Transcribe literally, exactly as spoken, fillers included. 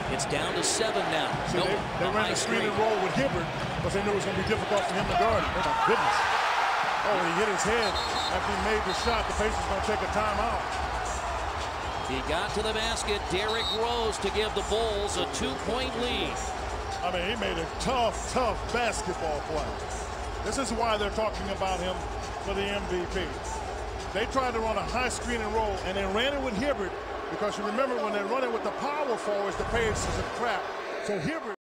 It's down to seven now. See, nope, they, they ran the screen and roll with Hibbert, but they knew it was going to be difficult for him to guard him. Oh, my goodness. Oh, he hit his head after he made the shot. The Pacers going to take a timeout. He got to the basket. Derrick Rose to give the Bulls a two-point lead. I mean, he made a tough, tough basketball play. This is why they're talking about him for the M V P. They tried to run a high screen and roll, and they ran it with Hibbert, because you remember when they run it with the power forwards, the Pacers is a trap. So Hibbert